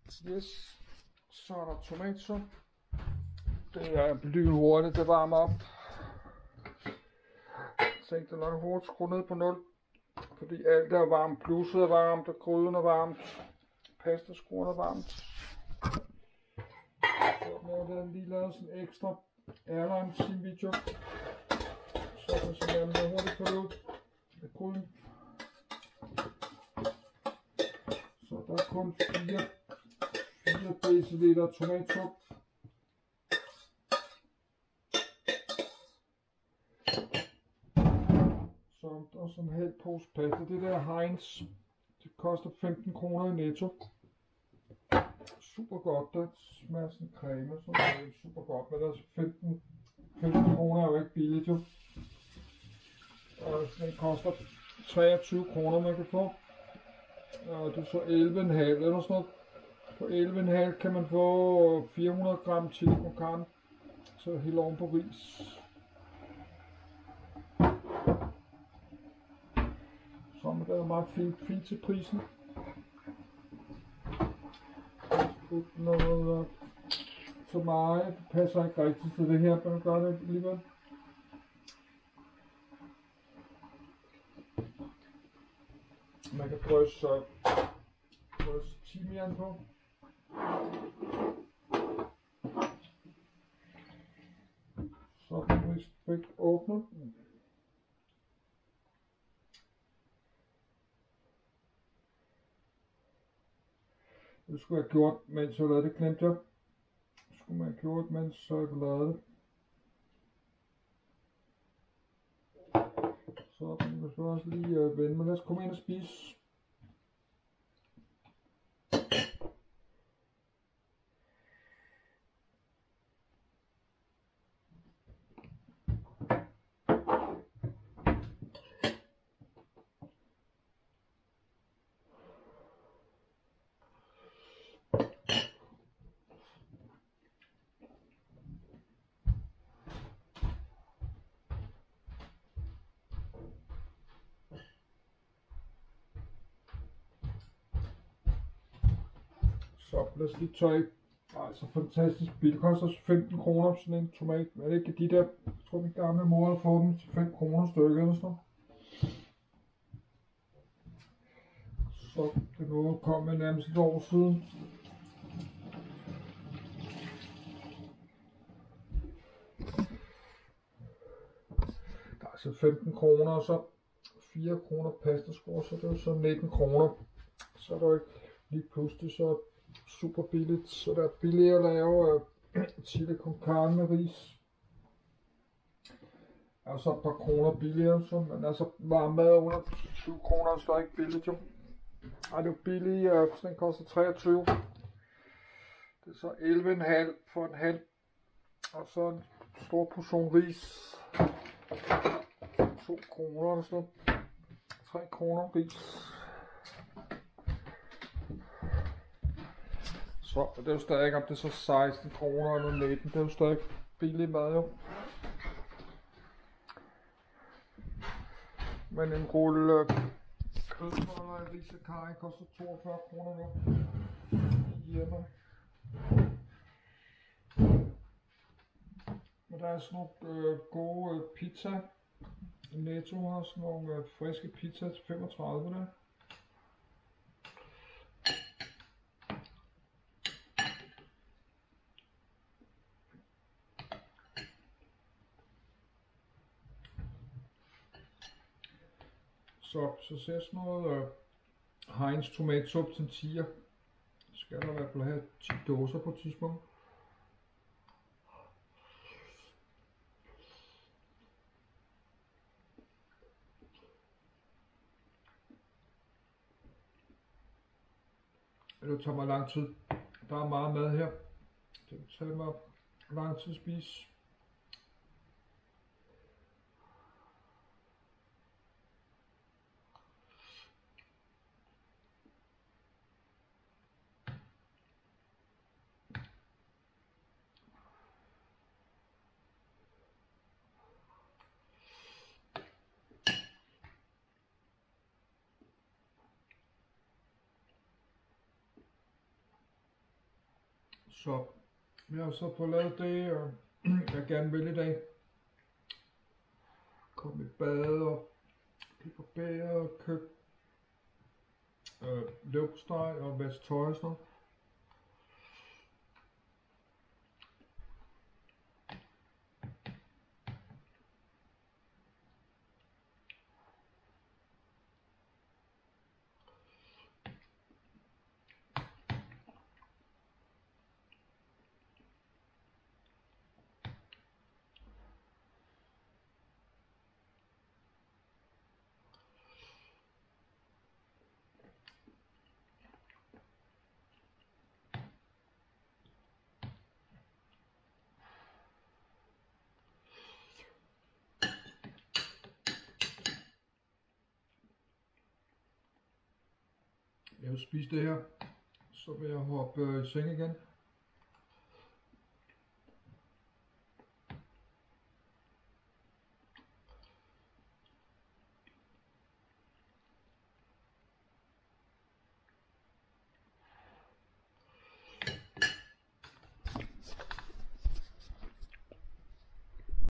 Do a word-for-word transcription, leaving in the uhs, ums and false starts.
Yes, så er der tomatsup. Det er lynhurtigt, det varmer op. Så ikke det nok hurtigt skru ned på nul. Fordi alt er varmt, blusset er varmt, og gryden er varmt. Pastaskruerne er varmt. Så nu har jeg lige lavet sådan en ekstra airline sin video. Så kan jeg sådan noget hurtigt på det ud med gryden. Så der er kun fire deciliter tomatsup. Så der er sådan en halv pose pasta. Det der Heinz, det koster femten kroner i Netto. Super godt, det smager sådan creme, så det er super godt, men der er femten, femten kroner er jo ikke billigt jo. Og den koster treogtyve kroner man kan få. Og det er så elleve komma fem eller sådan noget. På elleve komma fem kan man få fire hundrede gram chili con carne, så helt oven på ris. Så det er meget fint, fint til prisen. Noget så meget, det passer ikke rigtigt til det her, men jeg gør det alligevel. Man kan drysse, så drysse timian på. Så kan vi ikke åbne. Det skulle jeg have gjort, mens jeg lavede det, glemte jeg. Det skulle man have gjort, mens jeg lavede det. Så kan vi så også lige uh, vende, men lad os komme ind og spise. Så lad os lige tøje. Altså fantastisk billigt. Det koster femten kroner sådan en tomat. Men er det ikke de der, jeg tror min gamle mor har fået dem til fem kroner stykket eller sådan noget. Så det nu kom med nærmest et år siden. Der er altså femten kroner, og så fire kroner pastaskår, så det er så nitten kroner. Så er der ikke lige pludselig så super billigt, så der er billigere at lave uh, chili con carne med ris. Og så et par kroner billigere, så, men altså varm mad under tyve kroner, så er ikke billigt jo. Ej, det er jo billigt, uh, så den koster treogtyve. Det er så elleve komma fem for en halv. Og så en stor portion ris. to kroner eller sådan. tre kroner ris. Så det er jo stadig, om det er så seksten kroner eller nitten, det er jo stadig billig mad jo. Men en rulle kødboller i ris og karry koster toogfyrre kroner nu. Hjemme. Men der er sådan nogle øh, gode øh, pizza. Netto har sådan nogle øh, friske pizza til femogtredive der. Så, så ser sådan noget øh, Heinz tomatsup til en tier. Skal der i hvert fald have ti dåser på et tidspunkt. Det tager mig lang tid. Der er meget mad her. Det vil tage mig lang tid at spise. Så jeg har så fået lavet det, og jeg gerne vil i dag. Kom i bad og blive på bæret og købe øh, leverpostej og vaske tøj og sådan noget. Jeg vil spise det her, så vil jeg hoppe i seng igen.